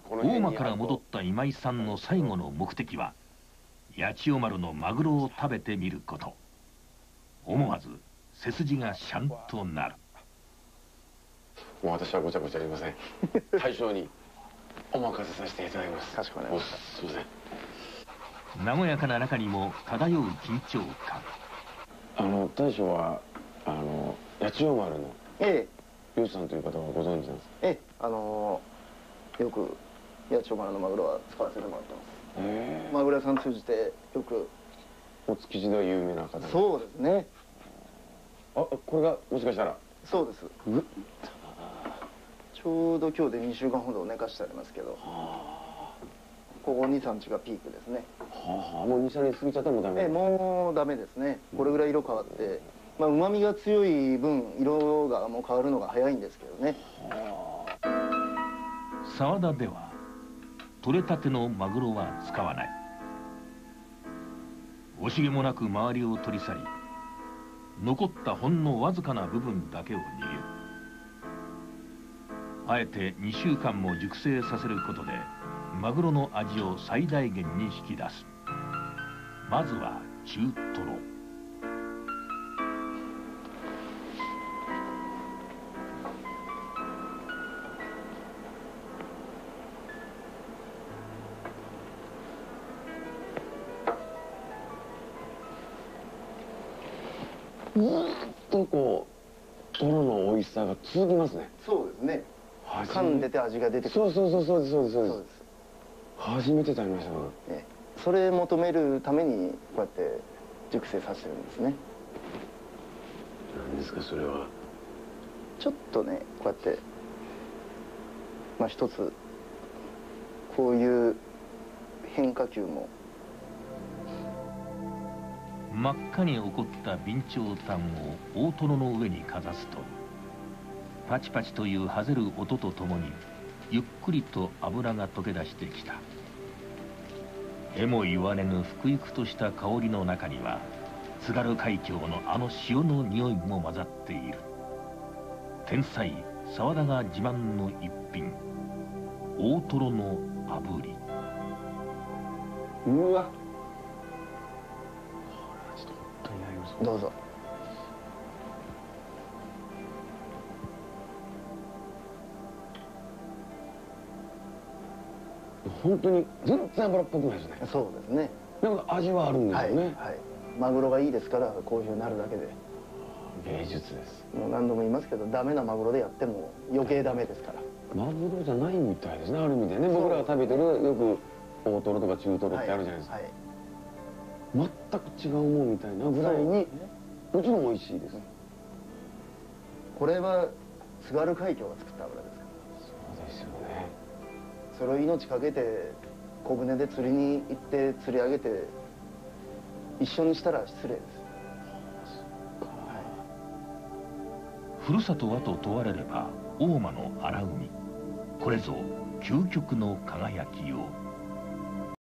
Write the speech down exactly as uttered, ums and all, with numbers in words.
大間から戻った今井さんの最後の目的は八千代丸のマグロを食べてみること。思わず背筋がシャンとなる。 もう私はごちゃごちゃ言いません。大将にお任せさせていただきます。 かしこまりました。 すいません。 和やかな中にも漂う緊張感。 あの大将はあの八千代丸のえ漁師さんという方はご存知なんですか？ えええ、あのー、よく八千代丸のマグロは使わせてもらってます。マグロ屋さん通じてよく。 お築地では有名な方。 そうですね。 あ、これがもしかしたら。 そうです。うちょうど今日でにしゅうかんほど寝かしてありますけど、ここに、さんにちがピークですね。 はあ、もうに、さんにち過ぎちゃったらもうダメ。 ええ、もうダメですね。これぐらい色変わって、まあ旨味が強い分色がもう変わるのが早いんですけどね。 沢田では取れたてのマグロは使わない。惜しげもなく周りを取り去り、残ったほんのわずかな部分だけを握る。あえてにしゅうかんも熟成させることでマグロの味を最大限に引き出す。まずは中トロ。 ずっとこうトロの美味しさが続きますね。 そうですね。噛んでて味が出てくる。 そうそうそうそうですそうですそうです。初めて食べましたから。 ね、それ求めるためにこうやって熟成させてるんですね。 何ですかそれは。 ちょっとねこうやってまあ一つこういう変化球も。 真っ赤に起こった備長炭を大トロの上にかざすと、パチパチというはぜる音とともにゆっくりと脂が溶け出してきた。えも言われぬふくゆくとした香りの中には津軽海峡のあの潮の匂いも混ざっている。天才沢田が自慢の一品、大トロの炙り。 うわ、 どうぞ。 本当に全然脂っぽくないですね。 そうですね。 なんか味はあるんですよね。 はい、はい、マグロがいいですからこういうふうになるだけで芸術です。 もう何度も言いますけど、ダメなマグロでやっても余計ダメですから。 マグロじゃないみたいですね、ある意味でね。僕らが食べてるよく大トロとか中トロってあるじゃないですか、はいはい、全く違うもんみたいなぐらいに、ね、もちろん美味しいです。 これは津軽海峡が作った油ですから。 そうですよね。 それを命かけて小舟で釣りに行って釣り上げて一緒にしたら失礼です。 ふるさとはと問われれば大間の荒海。これぞ究極の輝きよう。